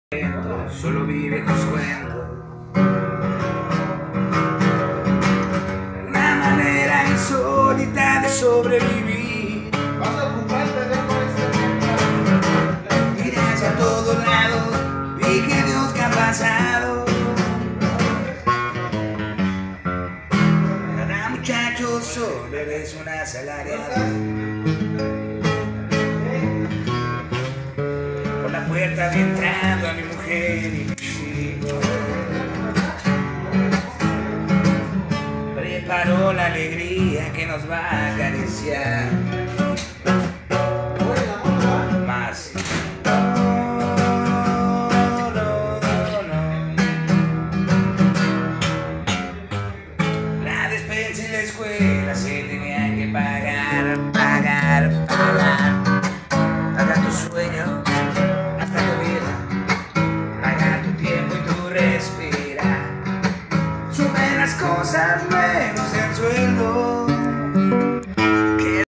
Solo vi viejos cuentos, una manera insólita de sobrevivir. Vas a ocuparte de Miré hacia todos lados, vi que Dios que ha pasado. Nada, muchachos, solo eres una asalariada. Por la puerta vi entrando a mi mujer y mis hijos. Preparó la alegría que nos va a acariciar. Más. La despensa y la escuela se tenían que pagar. Pagar tu sueño hasta tu vida, pagar tu tiempo y tu respirar. Suben las cosas menos